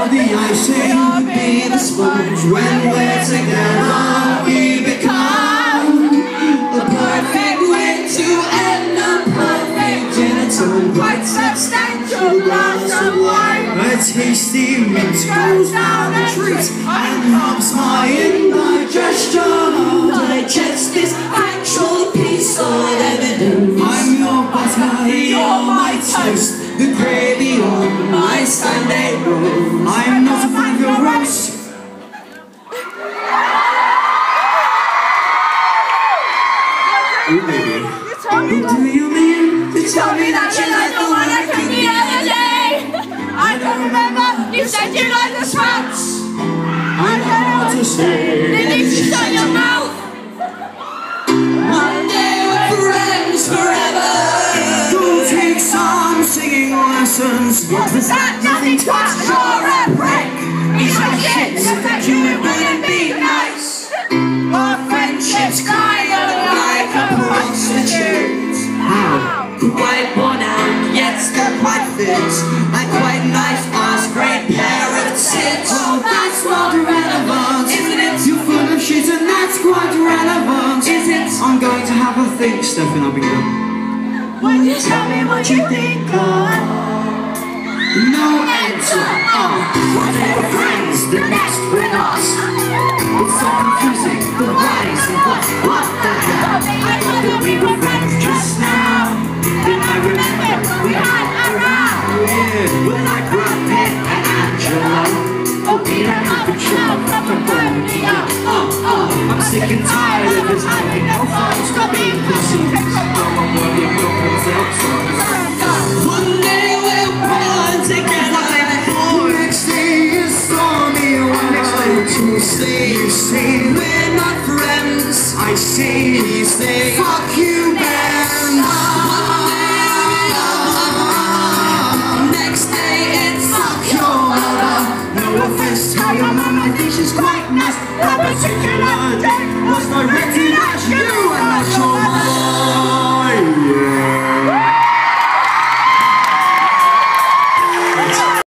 the icing, be the sponge. When we're together, we become the perfect way to end a perfect dinner time. Quite substantial glass of wine. A tasty mint goes down the treat and helps my indigestion. Digest this actual piece of evidence. I'm your butter, you're my toast, the gravy on my Sunday roast. I'm not a fan of your roast. Ooh, baby. What do you mean? You told me that you liked the one I took the other day. I don't remember. You said you liked the sprouts. I don't know what to say. Then you shut your mouth. One day we're friends forever. Go take some singing lessons. What was that? Nothing twat. You're a prick. Eat my shit. I bet you it wouldn't be nice. Our friendship's kind of like a prostitute. How? Quite worn out, yet still quite fit. And quite nice ass, great pair of tits. Oh, that's not relevant, Isn't it? You're full of shit and that's quite relevant. Is it? I'm going to have a think, Stephen Abingdon. Would you tell me what you think of? No answer. One day we're friends, the next we're not. It's so confusing, the whys and what the hell. I thought that we were friends just now. Then I remembered we had a row. Yeah, we're like Brad Pitt and Angela. Oh, Peter and Michelle from Cambodia. I'm sick and tired of this having no fun. Stop being pussy. One day we'll run together. The next day is stormy weather. Tuesday you say we're not friends. I say these things. Fuck you, man.